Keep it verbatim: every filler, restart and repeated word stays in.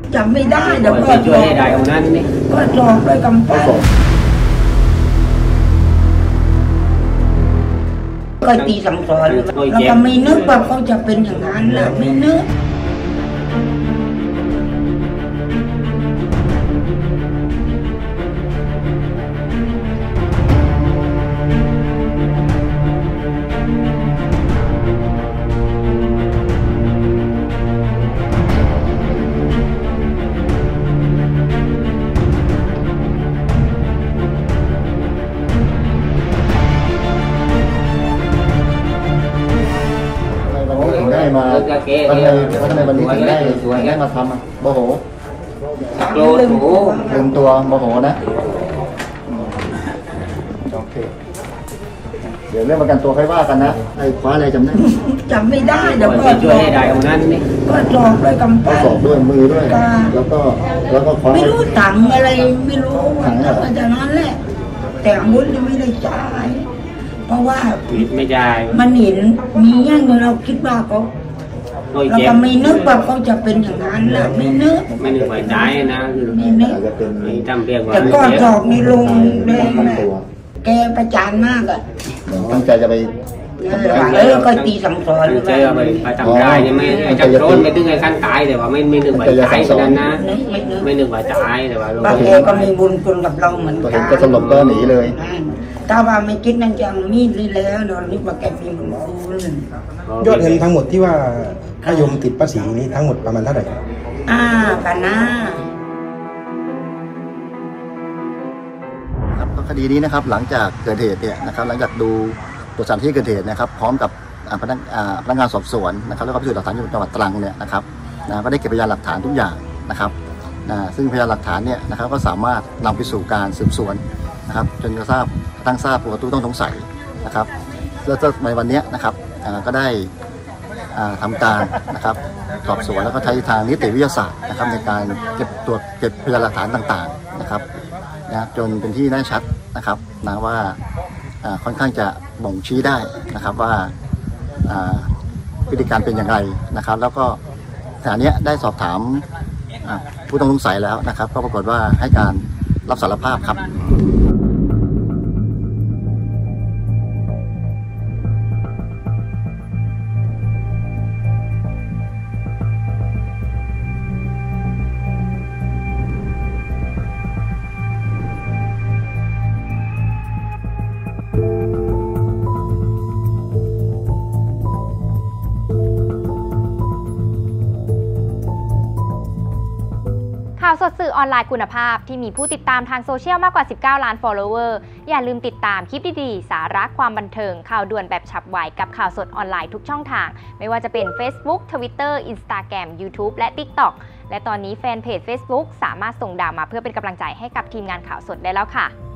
จำไม่ได้เดี๋ยวก็ช่วยได้เอานั้นนี่ก็จองด้วยกำปั้นก็ตีสั่งสอนแล้วก็ไม่นึกว่าเขาจะเป็นอย่างนั้นนะไม่นึกได้มาทำไมทำไมวันนี้ถึงได้ได้มาทำอ่ะโมโหโกรธโหลืมตัวโมโหนะโอเคเดี๋ยวเรื่องประกันตัวค่อยว่ากันนะไอ้คว้าอะไรจำได้จำไม่ได้เดี๋ยวก็ช่วยได้เอานั้นนี่ก็จองด้วยกำปั้นสอบด้วยมือด้วยแล้วก็แล้วก็คว้าไม่รู้ถังอะไรไม่รู้ว่าอาจารย์นั้นแหละแต่อาวุธยังไม่ได้จ่ายเพราะว่าไม่ได้มันเห็นมีอย่างเราคิดว่าเขาเราก็ไม่นึกว่าเขาจะเป็นอย่างนั้นนะไม่นึกไม่นึกว่าได้นะไม่นึกจำเรียกว่าแต่ก็จอกในโรงแดงนะแกประจานมากอ่ะตั้งใจจะไปเออก็ตีสั่งสอนใจเอาไปไปทำได้ยังไม่จับโดนไม่ถึงไอ้ขั้นตายแต่ว่าไม่ไม่นึกว่าตายขนาดนั้นไม่นึกว่าตายแต่ว่าบางแกก็มีบุญคุณกับเราเหมือนกันก็สลบก็หนีเลยถ้าว่าไม่คิดนั่นจะมีดเลยแล้วนอนนึกว่าแกมีบุญคุณยอดเงินทั้งหมดที่ว่าถ้ายมติดภาษีนี้ทั้งหมดประมาณเท่าไหร่อ่ากันนะคดีนี้นะครับหลังจากเกิดเหตุเนี่ยนะครับหลังจากดูตัวสถานที่เกิดเหตุนะครับพร้อมกับพนักพนักงานสอบสวนนะครับแล้วก็พิสูจน์หลักฐานจังหวัดตรังเนี่ยนะครับนะก็ได้เก็บพยานหลักฐานทุกอย่างนะครับนะซึ่งพยานหลักฐานเนี่ยนะครับก็สามารถนำไปสู่การสืบสวนนะครับจนกระทั่งตั้งทราบตัวผู้ต้องสงสัยนะครับแล้วในวันนี้นะครับก็ได้ทำการนะครับสอบสวนแล้วก็ใช้ทางนิติวิทยาศาสตร์นะครับในการเก็บตรวจเก็บพยานหลักฐานต่างๆนะครับนะจนเป็นที่แน่ชัดนะครับนะว่าค่อนข้างจะบ่งชี้ได้นะครับว่าพฤติการเป็นอย่างไรนะครับแล้วก็ขณะนี้ได้สอบถามผู้ต้องสงสัยแล้วนะครับก็ปรากฏว่าให้การรับสารภาพครับข่าวสดสื่อออนไลน์คุณภาพที่มีผู้ติดตามทางโซเชียลมากกว่าสิบเก้าล้าน follower อย่าลืมติดตามคลิปดีๆสาระความบันเทิงข่าวด่วนแบบฉับไวกับข่าวสดออนไลน์ทุกช่องทางไม่ว่าจะเป็น Facebook Twitter Instagram YouTube และ TikTok และตอนนี้แฟนเพจ Facebook สามารถส่งดาวมาเพื่อเป็นกำลังใจให้กับทีมงานข่าวสดได้แล้วค่ะ